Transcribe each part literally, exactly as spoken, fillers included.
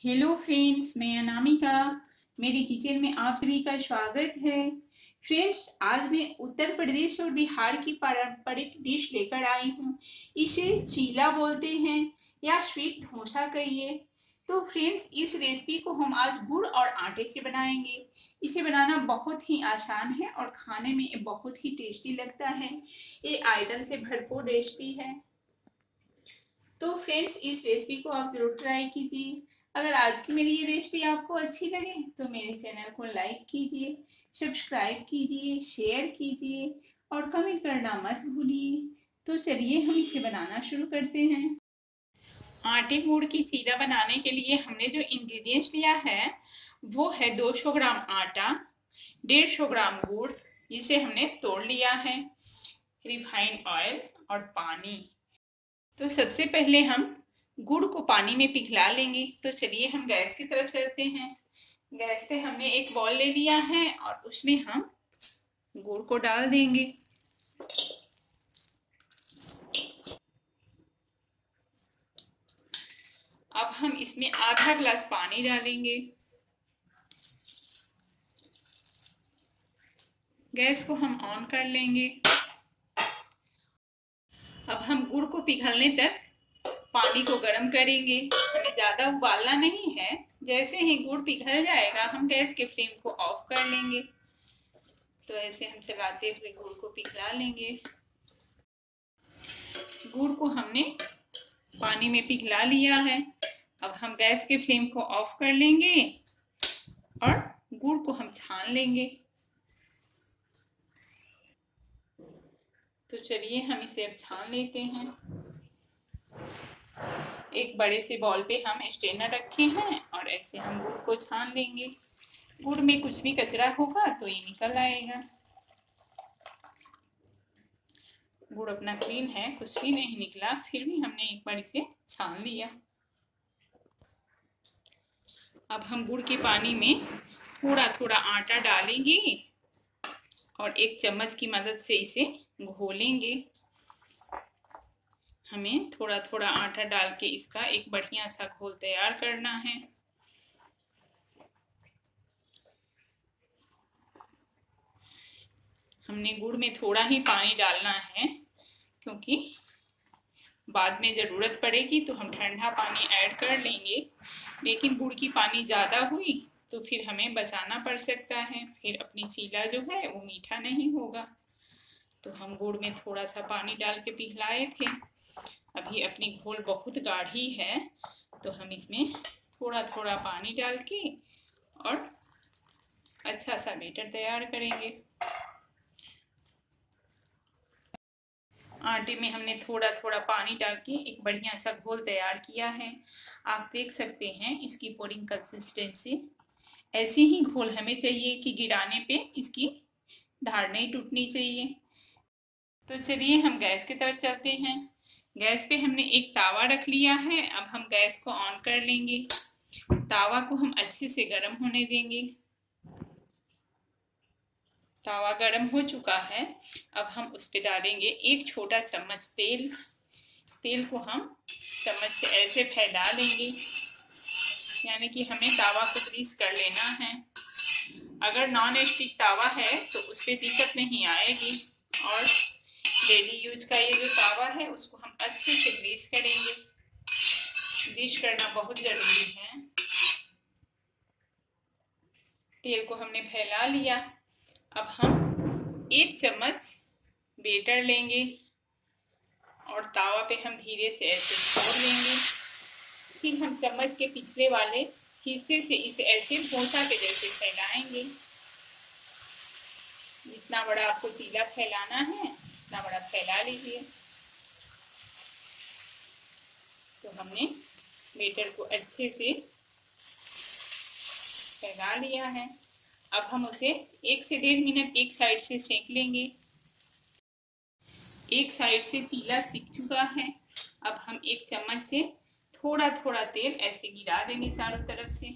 Hello friends, मैं अनामिका। मेरे kitchen में आप सभी का स्वागत है। फ्रेंड्स, आज मैं उत्तर प्रदेश और बिहार की पारंपरिक डिश लेकर आई हूँ। इसे चीला बोलते हैं या स्वीट डोसा कहिए। तो फ्रेंड्स, इस रेसिपी को हम आज गुड़ और आटे से बनाएंगे। इसे बनाना बहुत ही आसान है और खाने में बहुत ही टेस्टी लगता है। ये आयरन से भरपूर रेसिपी है। तो फ्रेंड्स, इस रेसिपी को आप जरूर ट्राई कीजिए। अगर आज की मेरी ये रेसिपी आपको अच्छी लगे तो मेरे चैनल को लाइक कीजिए, सब्सक्राइब कीजिए, शेयर कीजिए और कमेंट करना मत भूलिए। तो चलिए हम इसे बनाना शुरू करते हैं। आटे गुड़ की चीला बनाने के लिए हमने जो इंग्रेडिएंट्स लिया है वो है दो सौ ग्राम आटा, डेढ़ सौ ग्राम गुड़ जिसे हमने तोड़ लिया है, रिफाइंड ऑयल और पानी। तो सबसे पहले हम गुड़ को पानी में पिघला लेंगे। तो चलिए हम गैस की तरफ चलते हैं। गैस पे हमने एक बॉल ले लिया है और उसमें हम गुड़ को डाल देंगे। अब हम इसमें आधा ग्लास पानी डालेंगे। गैस को हम ऑन कर लेंगे। अब हम गुड़ को पिघलने तक पानी को गर्म करेंगे। हमें ज़्यादा उबालना नहीं है। जैसे ही गुड़ पिघल जाएगा हम गैस के फ्लेम को ऑफ कर लेंगे। तो ऐसे हम चलाते हुए गुड़ को पिघला लेंगे। गुड़ को हमने पानी में पिघला लिया है। अब हम गैस के फ्लेम को ऑफ कर लेंगे और गुड़ को हम छान लेंगे। तो चलिए हम इसे अब छान लेते हैं। एक बड़े से बॉल पे हम स्ट्रेनर रखे हैं और ऐसे हम गुड़ को छान लेंगे। गुड़ में कुछ भी कचरा होगा तो ये निकल आएगा। गुड़ अपना क्लीन है, कुछ भी नहीं निकला, फिर भी हमने एक बार इसे छान लिया। अब हम गुड़ के पानी में थोड़ा थोड़ा आटा डालेंगे और एक चम्मच की मदद से इसे घोलेंगे। हमें थोड़ा थोड़ा आटा डाल के इसका एक बढ़िया सा घोल तैयार करना है। हमने गुड़ में थोड़ा ही पानी डालना है क्योंकि बाद में ज़रूरत पड़ेगी तो हम ठंडा पानी ऐड कर लेंगे। लेकिन गुड़ की पानी ज़्यादा हुई तो फिर हमें बचाना पड़ सकता है, फिर अपनी चीला जो है वो मीठा नहीं होगा। तो हम गुड़ में थोड़ा सा पानी डाल के पिघलाए थे। अभी अपनी घोल बहुत गाढ़ी है तो हम इसमें थोड़ा थोड़ा पानी डाल के और अच्छा सा बैटर तैयार करेंगे। आटे में हमने थोड़ा थोड़ा पानी डाल के एक बढ़िया सा घोल तैयार किया है। आप देख सकते हैं इसकी पोरिंग कंसिस्टेंसी। ऐसी ही घोल हमें चाहिए कि गिराने पे इसकी धार नहीं टूटनी चाहिए। तो चलिए हम गैस की तरफ चलते हैं। गैस पे हमने एक तावा रख लिया है। अब हम गैस को ऑन कर लेंगे। तावा को हम अच्छे से गर्म होने देंगे। तावा गर्म हो चुका है। अब हम उस पर डालेंगे एक छोटा चम्मच तेल। तेल को हम चम्मच से ऐसे फैला लेंगे, यानी कि हमें तावा को ग्रीस कर लेना है। अगर नॉन स्टिक तावा है तो उस पर दिक्कत नहीं आएगी। और डेली यूज का ये जो तावा है उसको हम अच्छे से ग्रीस करेंगे। ग्रीस करना बहुत ज़रूरी है। तेल को हमने फैला लिया। अब हम एक चम्मच बेटर लेंगे और तावा पे हम धीरे से ऐसे छोड़ लेंगे। फिर हम चम्मच के पिछले वाले हिस्से से इसे ऐसे डोसा के जैसे फैलाएंगे। जितना बड़ा आपको चीला फैलाना है उतना बड़ा फैला लीजिए। तो हमने बेटर को अच्छे से फैला लिया है। अब हम उसे एक से डेढ़ मिनट एक साइड से सेक लेंगे। एक साइड से चीला सिक चुका है। अब हम एक चम्मच से थोड़ा थोड़ा तेल ऐसे गिरा देंगे चारों तरफ से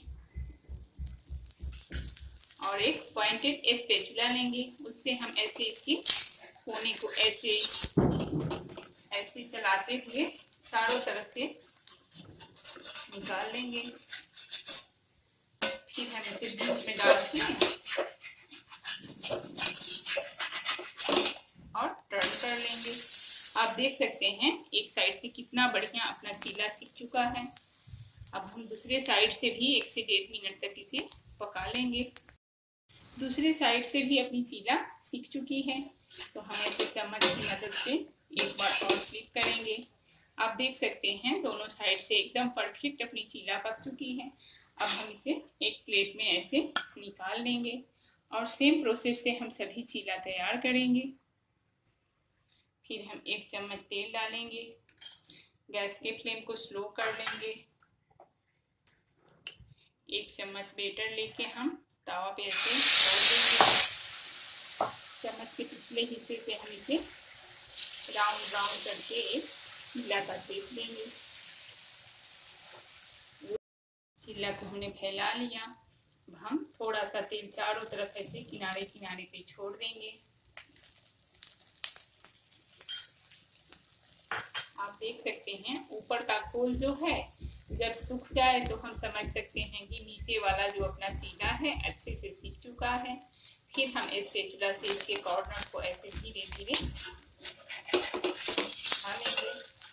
और एक पॉइंटेड स्पैचुला लेंगे। उससे हम ऐसे इसकी कोने को ऐसे ऐसे चलाते हुए चारों तरफ से निकाल लेंगे। हम इसे बीच में डाल के और टर्न कर लेंगे। आप देख सकते हैं एक साइड से कितना बढ़िया अपना चीला सीख चुका है। अब हम दूसरे साइड से भी एक से डेढ़ मिनट तक इसे पका लेंगे। दूसरे साइड से भी अपनी चीला सीख चुकी है, तो हम ऐसे चम्मच की मदद से एक बार और फ्लिप करेंगे। आप देख सकते हैं दोनों साइड से एकदम परफेक्ट अपनी चीला पक चुकी है। अब हम इसे एक प्लेट में ऐसे निकाल लेंगे और सेम प्रोसेस से हम सभी चीला तैयार करेंगे। फिर हम एक चम्मच तेल डालेंगे, गैस के फ्लेम को स्लो कर लेंगे। एक चम्मच बेटर लेके हम तवा पे ऐसे डाल देंगे। चम्मच के पिछले हिस्से से हम इसे राउंड राउंड करके एक चीला का शेप देंगे। चीला को हमने फैला लिया। अब हम थोड़ा सा तेल चारों तरफ ऐसे किनारे किनारे पे छोड़ देंगे। आप देख सकते हैं ऊपर का खोल जो है जब सूख जाए तो हम समझ सकते हैं कि नीचे वाला जो अपना चीला है अच्छे से सीख चुका है। फिर हम इस स्पैचुला से इसके कॉर्नर को ऐसे धीरे धीरे उठा लेंगे।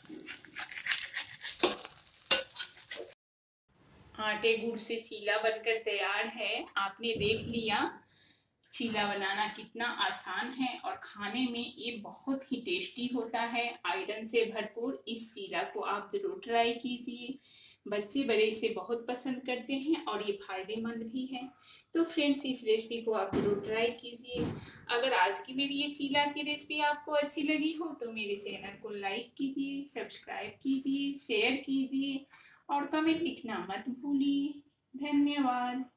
आटे गुड़ से चीला बनकर तैयार है। आपने देख लिया चीला बनाना कितना आसान है और खाने में ये बहुत ही टेस्टी होता है। आयरन से भरपूर इस चीला को आप जरूर ट्राई कीजिए। बच्चे बड़े इसे बहुत पसंद करते हैं और ये फायदेमंद भी है। तो फ्रेंड्स इस रेसिपी को आप जरूर ट्राई कीजिए। अगर आज की मेरी ये चीला की रेसिपी आपको अच्छी लगी हो तो मेरे चैनल को लाइक कीजिए, सब्सक्राइब कीजिए, शेयर कीजिए और कमेंट लिखना मत भूलिए। धन्यवाद।